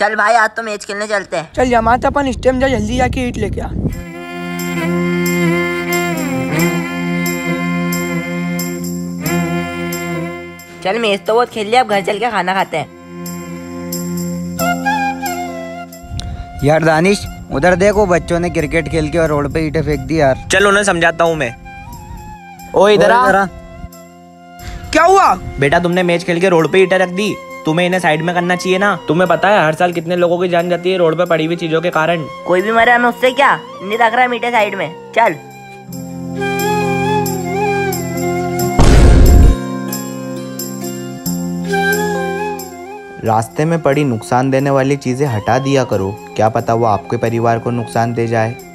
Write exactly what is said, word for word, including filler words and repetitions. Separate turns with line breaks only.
चल भाई आज तो मैच खेलने चलते हैं।
चल जमात अपन स्टेम जा, जल्दी जाके ईट लेके आ।
चल मैच तो बहुत खेल लिया, अब घर चल के खाना खाते हैं।
यार दानिश उधर देखो, बच्चों ने क्रिकेट खेल के और रोड पे ईंटें फेंक दी यार।
चल उन्हें समझाता हूँ मैं। ओ इधर आ।
क्या हुआ
बेटा, तुमने मैच खेल के रोड पे ईंटें रख दी, तुम्हें इन्हें साइड में करना चाहिए ना। तुम्हें पता है हर साल कितने लोगों की जान जाती है रोड पे पड़ी हुई चीजों के कारण।
कोई भी मरे हमें उससे क्या, नहीं रख रहा मीठे साइड में। चल
रास्ते में पड़ी नुकसान देने वाली चीजें हटा दिया करो, क्या पता वो आपके परिवार को नुकसान दे जाए।